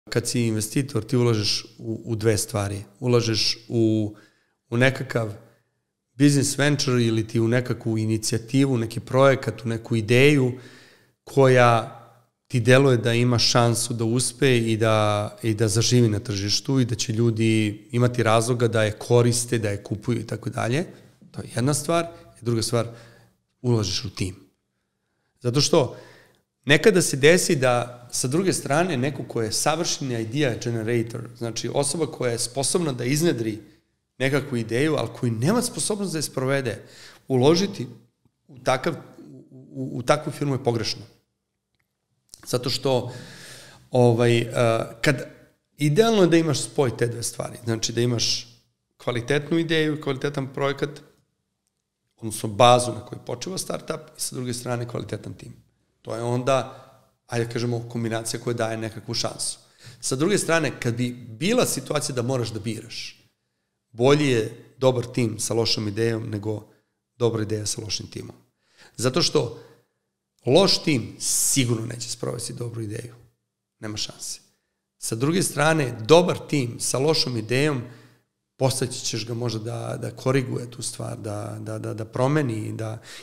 Kad si investitor, ti ulažeš u dve stvari. Ulažeš u nekakav business venture ili ti u nekakvu inicijativu, neki projekat, u neku ideju koja ti deluje da ima šansu da uspe i da zaživi na tržištu i da će ljudi imati razloga da je koriste, da je kupuju i tako dalje. To je jedna stvar. I druga stvar, ulažeš u tim. Zato što nekada se desi da sa druge strane neko ko je savršeni idea generator, znači osoba koja je sposobna da iznedri nekakvu ideju, ali koji nema sposobnost da je sprovede, uložiti u takvu firmu je pogrešno. Zato što idealno je da imaš spoj te dve stvari. Znači da imaš kvalitetnu ideju, kvalitetan projekat, odnosno bazu na kojoj počeva startup i sa druge strane kvalitetan tim. To je onda, ajde kažemo, kombinacija koja daje nekakvu šansu. Sa druge strane, kad bi bila situacija da moraš da biraš, bolji je dobar tim sa lošom idejom nego dobra ideja sa lošim timom. Zato što loš tim sigurno neće sprovesti dobru ideju. Nema šanse. Sa druge strane, dobar tim sa lošom idejom postaći ćeš ga možda da koriguje tu stvar, da promeni